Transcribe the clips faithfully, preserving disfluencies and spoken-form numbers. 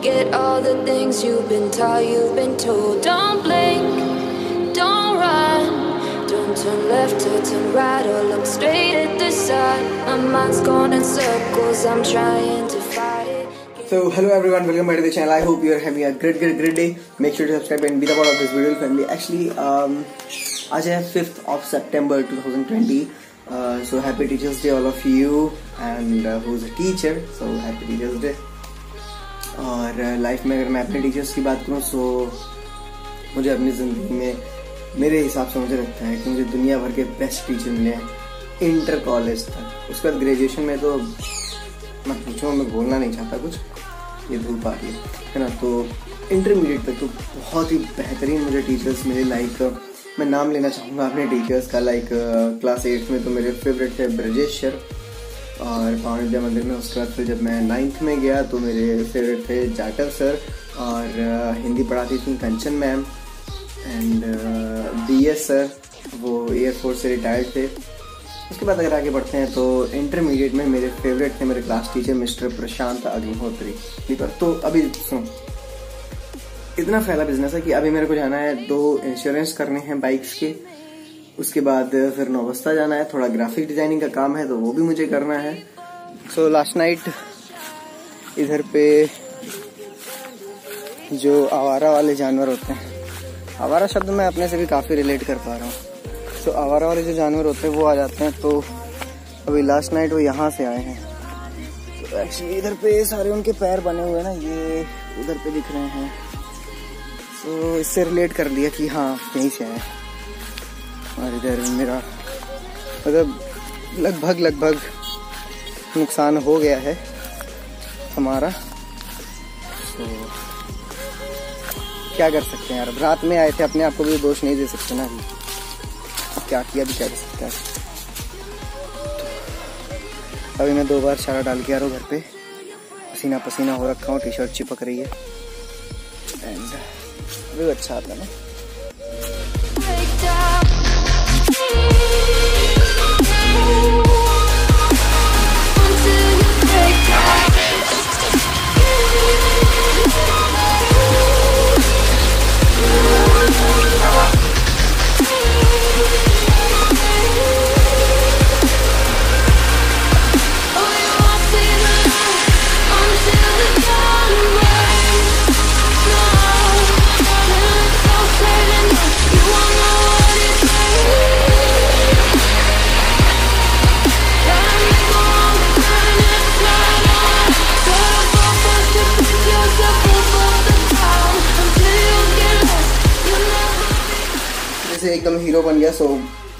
Forget all the things you've been taught, you've been told. Don't blink, don't run, don't turn left or turn right or look straight at the sun. My mind's going in circles, I'm trying to fight it. So hello everyone, welcome back to the channel. I hope you are having a great great great day. Make sure to subscribe and be the part of this video family. Actually um आज है fifth of September twenty twenty. Uh, so happy Teachers Day all of you and uh, who's a teacher, so happy Teachers Day. और life uh, में अगर मैं अपने teachers की बात करूँ so मुझे अपनी ज़िंदगी में मेरे हिसाब से मुझे लगता है कि मुझे दुनिया भर के बेस्ट टीचर मिले हैं इंटर कॉलेज तक। उसके बाद ग्रेजुएशन में तो मैं पूछूँ, मैं बोलना नहीं चाहता कुछ, ये धूप आ रही है ना। तो इंटरमीडिएट तक तो बहुत ही बेहतरीन मुझे टीचर्स मिले। लाइक मैं नाम लेना चाहूँगा अपने टीचर्स का। लाइक क्लास एट्थ में तो मेरे फेवरेट थे ब्रजेश सर और पावन विद्या मंदिर में। उसके बाद फिर जब मैं नाइन्थ में गया तो मेरे फेवरेट थे जाटव सर और uh, हिंदी पढ़ाती थी Kanchan ma'am and B S sir, वो एयरफोर्स से रिटायर्ड थे। उसके बाद अगर आगे बढ़ते हैं तो इंटरमीडिएट में मेरे फेवरेट थे मेरे class teacher mister Prashant Agnihotri. तो अभी सुन, इतना फैला बिजनेस है कि अभी मेरे को जाना है, दो इंश्योरेंस करने हैं बाइक्स के। उसके बाद फिर नौबस्ता जाना है, थोड़ा ग्राफिक डिजाइनिंग का काम है तो वो भी मुझे करना है। सो लास्ट नाइट इधर पे जो आवारा वाले जानवर होते हैं, आवारा शब्द मैं अपने से भी काफ़ी रिलेट कर पा रहा हूँ। सो आवारा वाले जो जानवर होते हैं वो आ जाते हैं। तो अभी लास्ट नाइट वो यहाँ से आए हैं। तो एक्चुअली इधर पे सारे उनके पैर बने हुए हैं ना, ये उधर पे दिख रहे हैं। तो इससे रिलेट कर लिया कि हाँ यहीं से आए। और इधर मेरा मतलब लगभग लगभग नुकसान हो गया है हमारा। तो क्या कर सकते हैं यार, रात में आए थे, अपने आप को भी दोष नहीं दे सकते ना। अब क्या किया भी क्या कर सकता है। तो अभी मैं दो बार चारा डाल के आ रहा हूँ घर पे, पसीना पसीना हो रखा हूँ, टी शर्ट चिपक रही है एंड अभी अच्छा आता है ना। एकदम हीरो बन गया। So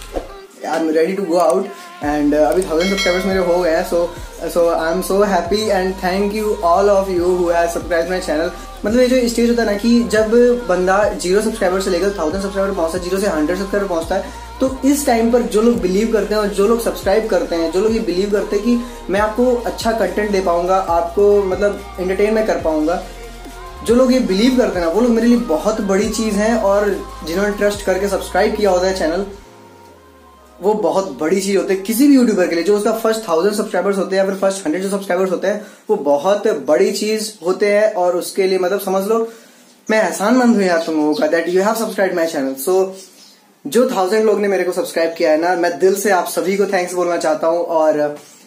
I am ready to go out and अभी थाउजेंड सब्सक्राइबर्स मेरे हो गए हैं। So so I am so happy and thank you all of you who have subscribe my channel. मतलब ये जो स्टेज होता है ना कि जब बंदा जीरो सब्सक्राइबर से लेकर थाउजेंड सब्सक्राइबर पहुंचता है, जीरो से हंड्रेड सब्सक्राइबर पहुंचता है, तो इस टाइम पर जो लोग बिलीव करते हैं और जो लोग सब्सक्राइब करते हैं, जो लोग ये बिलीव करते हैं कि मैं आपको अच्छा कंटेंट दे पाऊंगा, आपको मतलब एंटरटेन में कर पाऊंगा, जो लोग ये बिलीव करते हैं ना, वो लोग मेरे लिए बहुत बड़ी चीज हैं। और जिन्होंने ट्रस्ट करके सब्सक्राइब किया होता है चैनल, वो बहुत बड़ी चीज होती है किसी भी यूट्यूबर के लिए। जो उसका फर्स्ट थाउजेंड सब्सक्राइबर्स होते हैं या फिर फर्स्ट हंड्रेड जो सब्सक्राइबर्स होते हैं, वो बहुत बड़ी चीज होते हैं। और उसके लिए मतलब समझ लो मैं एहसानमंद हूँ यार तुम लोगों का, that you have subscribe my channel. So जो थाउजेंड लोग ने मेरे को सब्सक्राइब किया है ना, मैं दिल से आप सभी को थैंक्स बोलना चाहता हूँ। और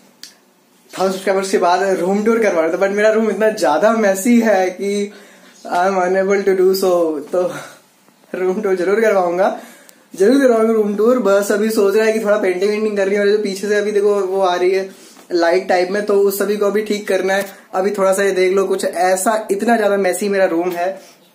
थाउजेंड सब्सक्राइबर्स के बाद रूम टूर करवा रहा था, बट मेरा रूम इतना ज्यादा मैसी है कि I am unable to do so. तो रूम टूर जरूर करवाऊंगा, जरूर करवाऊंगा रूम टूर। बस अभी सोच रहा है कि थोड़ा पेंटिंग वेंटिंग करनी है और जो पीछे से अभी देखो वो आ रही है लाइट टाइप में, तो उस सभी को अभी ठीक करना है। अभी थोड़ा सा ये देख लो, कुछ ऐसा इतना ज्यादा मैसी मेरा रूम है।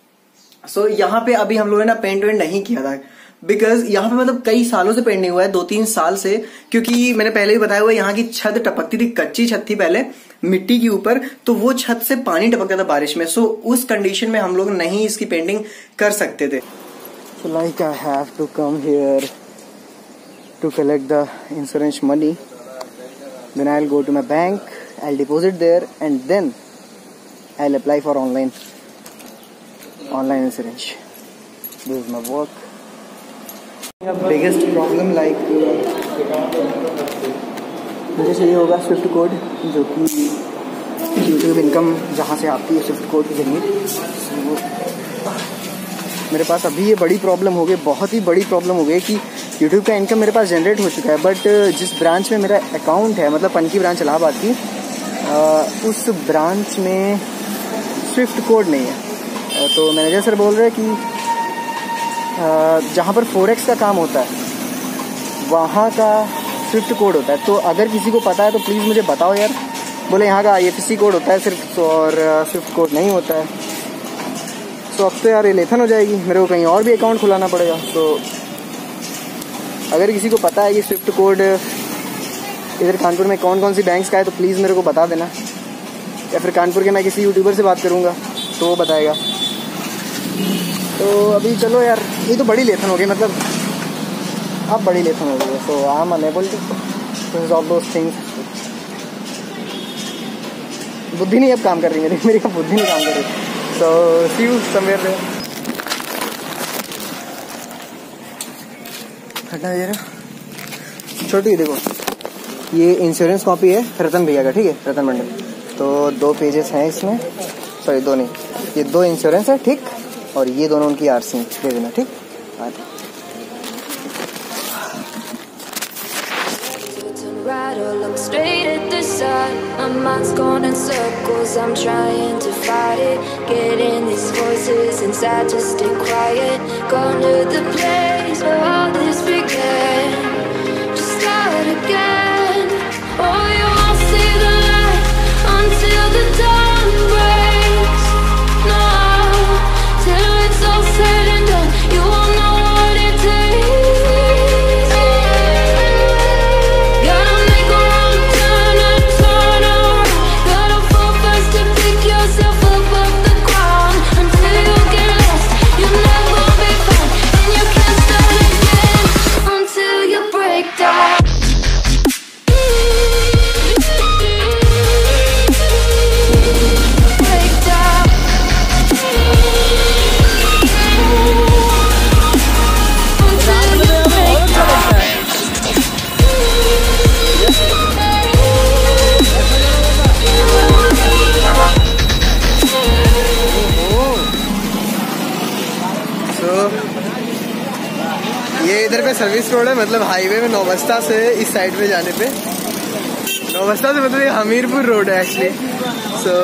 सो so, यहाँ पे अभी हम लोगों ने ना पेंट वेंट नहीं किया था, बिकॉज यहाँ पे मतलब कई सालों से पेंट नहीं हुआ है, दो तीन साल से। क्योंकि मैंने पहले भी बताया हुआ यहाँ की छत टपकती थी, कच्ची छत थी पहले मिट्टी के ऊपर, तो वो छत से पानी टपकता था बारिश में। सो so, उस कंडीशन में हम लोग नहीं इसकी पेंटिंग कर सकते थे। So like I have to come here to collect the insurance money, then I'll go to my bank, I'll deposit there and then I'll apply for online online insurance. This is my work. Biggest problem like मुझे चाहिए होगा Swift code, जो कि YouTube income जहाँ से आती है Swift code के जरिए। वो मेरे पास अभी ये बड़ी प्रॉब्लम हो गई, बहुत ही बड़ी प्रॉब्लम हो गई कि यूट्यूब का इनकम मेरे पास जनरेट हो चुका है, बट जिस ब्रांच में मेरा अकाउंट है, मतलब पनकी ब्रांच इलाहाबाद की, उस ब्रांच में स्विफ्ट कोड नहीं है। तो मैनेजर सर बोल रहे हैं कि जहाँ पर फोरेक्स का काम होता है वहाँ का स्विफ्ट कोड होता है, तो अगर किसी को पता है तो प्लीज़ मुझे बताओ यार। बोले यहाँ का I F S C code होता है सिर्फ, और स्विफ्ट कोड नहीं होता है। तो अब तो यार ये लेथन हो जाएगी, मेरे को कहीं और भी अकाउंट खुलाना पड़ेगा। तो अगर किसी को पता है कि स्विफ्ट कोड इधर कानपुर में कौन कौन सी बैंक्स का है तो प्लीज़ मेरे को बता देना, या फिर कानपुर के मैं किसी यूट्यूबर से बात करूँगा तो वो बताएगा। तो अभी चलो यार, ये तो बड़ी लेथन हो गई, मतलब अब बड़ी लेथन हो गई है। So I am unable to resolve those things. बुद्धि नहीं अब काम कर रही मेरी मेरी अब बुद्धि नहीं काम कर रही। So see you somewhere there. हटा जरा छोटी, देखो ये इंश्योरेंस कॉपी है रतन भैया का, ठीक है, रतन मंडल। तो दो पेजेस हैं इसमें, सॉरी दो नहीं, ये दो इंश्योरेंस है, ठीक, और ये दोनों उनकी आरसी दे देना, ठीक। Right or look straight at the sun. My mind's going in circles, I'm trying to fight it. Getting these voices inside to stay quiet. Gone to the place where all this began. Just start again. Oh, you won't see the light until the dawn breaks. No, till it's all said and done, you won't know what it takes. ये इधर पे service road है, मतलब highway में नौबस्ता से इस side पे जाने पे, नौबस्ता से मतलब ये हमीरपुर रोड है एक्चुअली। सो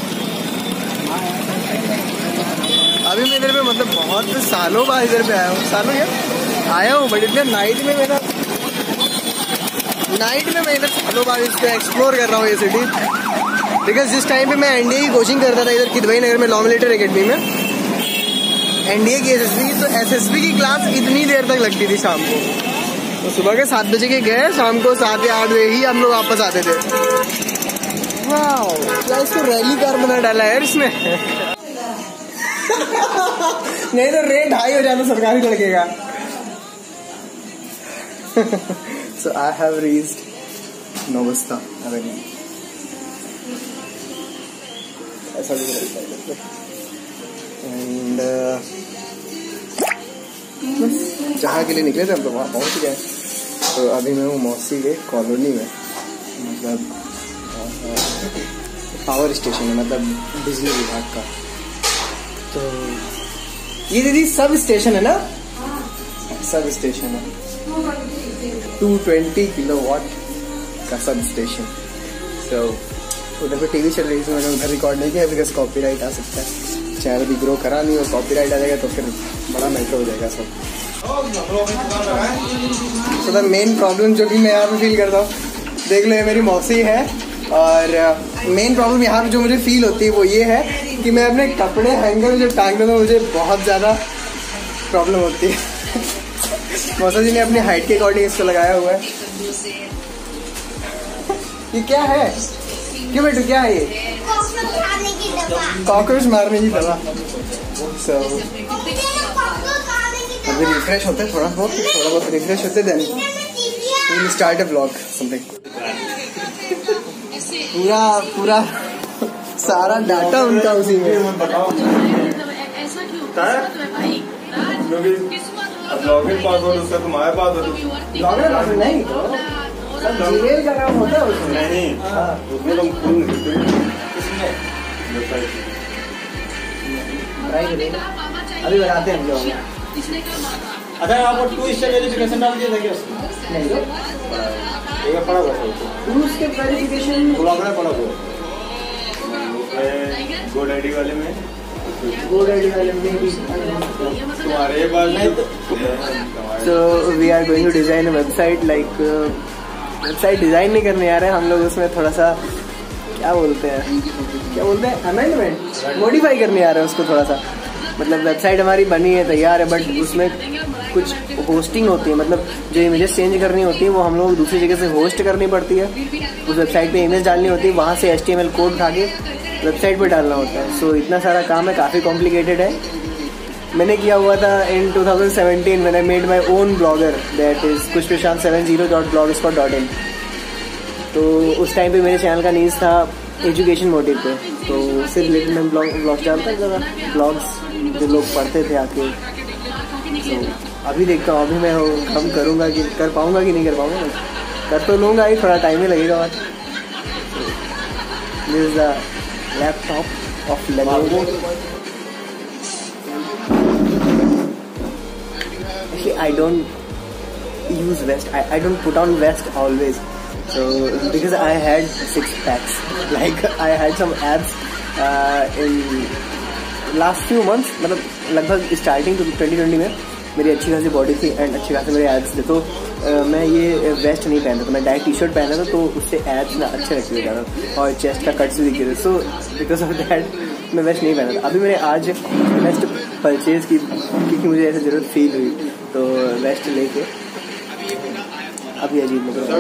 अभी मैं इधर पे मतलब बहुत सालों बाद इधर पे आया हूँ, सालों क्या आया हूँ, बट इतने नाइट में मेरा नाइट में मैं इधर सालों बाद इसको एक्सप्लोर कर रहा हूँ ये सिटी। बिकॉज जिस टाइम पे मैं एनडीए की कोचिंग करता था इधर किदवई नगर में, लॉ मिलिटर एकेडमी में, एनडीए की एसएसबी, तो एसएसबी की क्लास इतनी देर तक लगती थी शाम को। तो सुबह के सात बजे के गए, शाम को सात या आठ बजे ही हम लोग वापस आते थे। वाओ, क्या इसको रैली कार बना डाला है इसमें। नहीं तो रेट हाई हो जाता सरकारी लड़के का। So I have reached Naubasta avenue. ऐसा भी रहता है एंड बस जहाँ के लिए निकले थे हम तो वहाँ पहुँच गए। तो अभी मैं हूँ मौसी के कॉलोनी में, मतलब पावर स्टेशन है, मतलब बिजली विभाग का। तो ये दीदी सब स्टेशन है ना? सब स्टेशन है, टू ट्वेंटी किलो वाट का सब स्टेशन। तो उधर पे टीवी चल रही है, मैंने उधर रिकॉर्ड नहीं किया बिकॉज कॉपीराइट आ सकता है। चैनल भी ग्रो करा नहीं और कॉपीराइट आ जाएगा तो फिर बड़ा मैटर हो जाएगा सब। तो द मेन प्रॉब्लम जो कि मैं यहाँ पे फील करता हूँ, देख लो ये मेरी मौसी है, और मेन प्रॉब्लम यहाँ पे जो मुझे फील होती है वो ये है कि मैं अपने कपड़े हैंगर में जो टांग देता हूँ मुझे बहुत ज़्यादा प्रॉब्लम होती है। मौसा जी ने अपनी हाइट के अकॉर्डिंग इसको लगाया हुआ है। ये क्या है? क्यों बेटू क्या है ये? कॉकरोच मारने की दवा। So, अभी रिफ्रेश होते थोड़ा बहुत थोड़ा बहुत रिफ्रेश होते then we will start a vlog something. पूरा पूरा सारा डाटा उनका उसी में। ऐसा क्यों भाई? लॉगिन पासवर्ड उसका तुम्हारे पास है? लॉगिन पासवर्ड नहीं, जीमेल का नाम होता है उसमें। नहीं, उसमें तुम खुद नहीं ट्राई करेंगे, अभी बताते हैं हम लोग। अच्छा आपको टू स्टेप वेरिफिकेशन डाल दिया था क्या उसमें? नहीं तो एक पड़ा हुआ था टू स्टेप वेरिफिकेशन ब्लॉग में पड़ा हुआ गोड आईडी वाले में गोड आईडी वाले में भी। तुम्हारे पास नहीं तो so we are going to design a website, like website design नहीं करने आ रहे हैं हम लोग, उसमें थोड़ा सा क्या बोलते हैं क्या बोलते हैं अमेंडमेंट मॉडिफाई करने आ रहे हैं उसको थोड़ा सा। मतलब वेबसाइट हमारी बनी है, तैयार है, बट उसमें कुछ होस्टिंग होती है, मतलब जो इमेजेस चेंज करनी होती है वो हम लोग दूसरी जगह से होस्ट करनी पड़ती है। उस वेबसाइट पे इमेज डालनी होती है, वहाँ से H T M L code उठा के वेबसाइट पे डालना होता है। सो so, इतना सारा काम है, काफ़ी कॉम्प्लिकेटेड है। मैंने किया हुआ था इन टू थाउजेंड सेवेंटीन, मैंने made my own blogger that is कुछ Prashant seven zero dot blog spot dot in. तो उस टाइम पे मेरे चैनल का नीज था एजुकेशन मोटिव पे, तो उससे रिलेटेड मैं ब्लॉग ब्लॉग डालता ज़्यादा, ब्लॉग्स जो लोग पढ़ते थे आके। तो अभी देखता हूँ, अभी मैं काम करूँगा कि कर पाऊँगा कि नहीं कर पाऊँगा, कर तो लूँगा ही, थोड़ा टाइम ही लगेगा। और this is the laptop of Lenovo. I don't use vest. I, I don't put on vest always. So because I had six packs, like I had some abs uh, in last few months. मतलब लगभग starting to twenty twenty में मेरी अच्छी खासी body थी and अच्छे खासे मेरे एब्स थे। तो uh, मैं ये वेस्ट नहीं पहनता था, मैं डायरेक्ट टी शर्ट पहना था, तो उससे एब्स ना अच्छे लगते थे ज़्यादा और चेस्ट का कट्स भी दिखे थे। सो बिकॉज ऑफ दैट मैं वेस्ट नहीं पहना था। अभी मैंने आज वेस्ट परचेज की क्योंकि मुझे ऐसी ज़रूरत फील हुई, तो वेस्ट लेके अभी अजीब लग रहा है,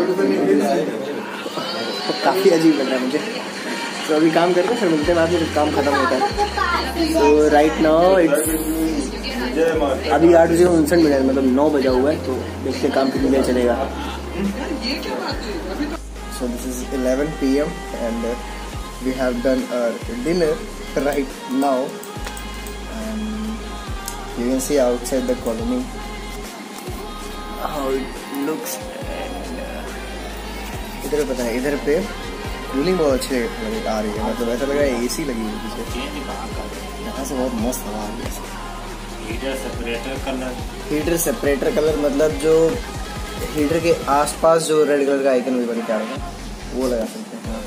काफ़ी अजीब लग रहा है मुझे। तो अभी काम करते हैं, फिर मिलते हैं बाद में जब काम खत्म होता है। तो राइट नाउ इट्स अभी आठ बजे उनसठ मिनट, मतलब नौ बजा हुआ है, तो देखते काम कितनी देर चलेगा। So this is eleven P M and we have done our dinner right now. You can see outside the colony how it looks and uh, इधर पता है इधर पे कूलिंग बहुत अच्छे आ रही है, मतलब ऐसा लग रहा है एसी लगी हुई पीछे, यहाँ से बहुत मस्त हवा आ रही है। Heater separator colour, heater separator colour मतलब जो हीटर के आसपास जो रेड कलर का आइकन भी बन के आ रहा है वो लगा सकते हैं। हाँ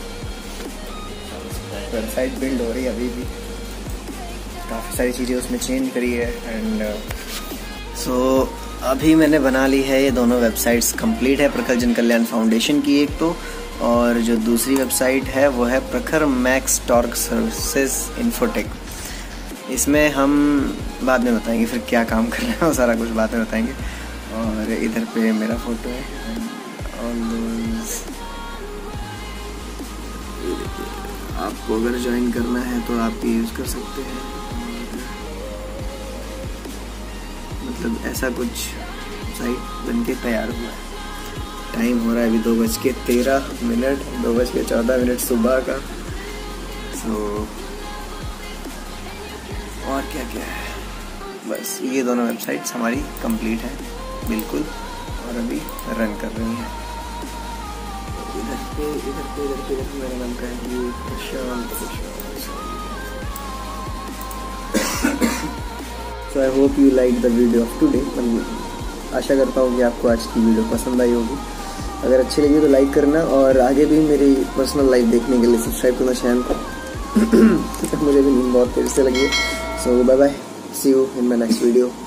वेबसाइट बिल्ड हो रही है अभी भी, काफ़ी सारी चीज़ें उसमें चेंज करी है एंड सो so, अभी मैंने बना ली है ये दोनों वेबसाइट्स कंप्लीट है। प्रखर जन कल्याण फाउंडेशन की एक तो, और जो दूसरी वेबसाइट है वो है प्रखर मैक्स टॉर्क सर्विसेज इन्फोटेक। इसमें हम बाद में बताएंगे फिर क्या काम कर रहे हैं, वो सारा कुछ बाद में बताएंगे। और इधर पे मेरा फोटो है ऑल दोस। आपको अगर ज्वाइन करना है तो आप ये यूज़ कर सकते हैं। मतलब ऐसा कुछ साइट बन के तैयार हुआ है। टाइम हो रहा है अभी दो बज के तेरह मिनट दो बज के चौदह मिनट सुबह का। सो और क्या क्या है, बस ये दोनों वेबसाइट्स हमारी कंप्लीट है बिल्कुल, और अभी रन कर रही हैं। इधर पे इधर पे इधर पे इधर पे मेरा नाम का है ये Prashant. So I hope you like the video of today. आशा करता हूँ कि आपको आज की वीडियो पसंद आई होगी। अगर अच्छी लगी तो लाइक करना, और आगे भी मेरी पर्सनल लाइफ देखने के लिए सब्सक्राइब करना चैनल को। मुझे भी नींद बहुत तेज से लगी है। So bye bye, see you in my next video.